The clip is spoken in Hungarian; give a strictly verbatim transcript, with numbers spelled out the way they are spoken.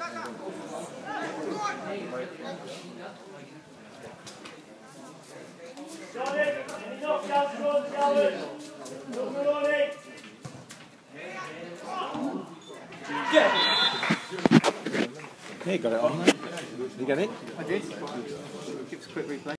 Yeah, you got it on there. You get it? I did. Give us a quick replay.